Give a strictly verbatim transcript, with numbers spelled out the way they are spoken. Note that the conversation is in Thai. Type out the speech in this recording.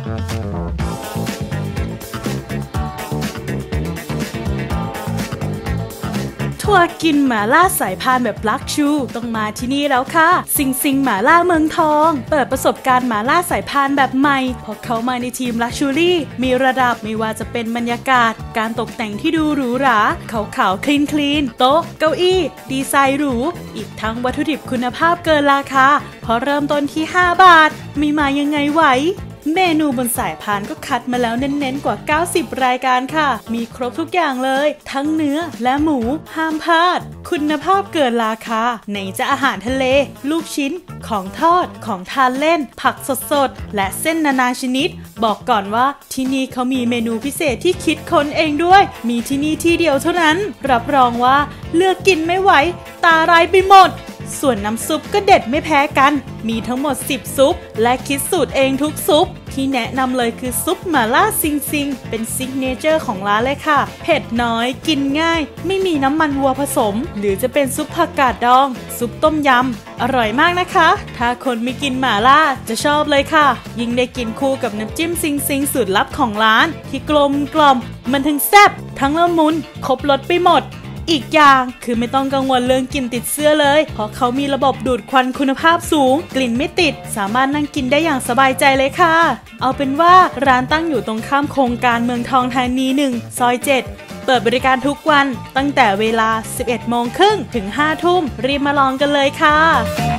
ทัวร์กินหม่าล่าสายพานแบบลักชูต้องมาที่นี่แล้วค่ะซิงซิงหม่าล่าเมืองทองเปิดประสบการณ์หม่าล่าสายพานแบบใหม่เพราะเขามาในทีมลักชูรี่มีระดับไม่ว่าจะเป็นบรรยากาศการตกแต่งที่ดูหรูหราขาวๆคลีนคลีนโต๊ะเก้าอี้ดีไซน์หรูอีกทั้งวัตถุดิบคุณภาพเกินราคาเพราะเริ่มต้นที่ห้าบาทมีมายังไงไหวเมนูบนสายพานก็คัดมาแล้วเน้นๆกว่าเก้าสิบรายการค่ะมีครบทุกอย่างเลยทั้งเนื้อและหมูห้ามพลาดคุณภาพเกินราคาไหนจะอาหารทะเลลูกชิ้นของทอดของทานเล่นผักสดๆและเส้นนานาชนิดบอกก่อนว่าที่นี่เขามีเมนูพิเศษที่คิดค้นเองด้วยมีที่นี่ที่เดียวเท่านั้นรับรองว่าเลือกกินไม่ไหวตาลายไปหมดส่วนน้ำซุปก็เด็ดไม่แพ้กันมีทั้งหมดสิบซุปและคิดสูตรเองทุกซุปที่แนะนำเลยคือซุปหม่าล่าซิงซิงเป็นซิกเนเจอร์ของร้านเลยค่ะเผ็ดน้อยกินง่ายไม่มีน้ำมันวัวผสมหรือจะเป็นซุปผักกาดดองซุปต้มยำอร่อยมากนะคะถ้าคนไม่กินหม่าล่าจะชอบเลยค่ะยิ่งได้กินคู่กับน้ำจิ้มซิงซิงสูตรลับของร้านที่กลมกล่อมมันทั้งแซ่บทั้งละมุนครบรสไปหมดอีกอย่างคือไม่ต้องกังวลเรื่องกลิ่นติดเสื้อเลยเพราะเขามีระบบดูดควันคุณภาพสูงกลิ่นไม่ติดสามารถนั่งกินได้อย่างสบายใจเลยค่ะเอาเป็นว่าร้านตั้งอยู่ตรงข้ามโครงการเมืองทองธานีหนึ่งซอยเจ็ดเปิดบริการทุกวันตั้งแต่เวลา สิบเอ็ดโมงครึ่งถึงห้าทุ่มรีบมาลองกันเลยค่ะ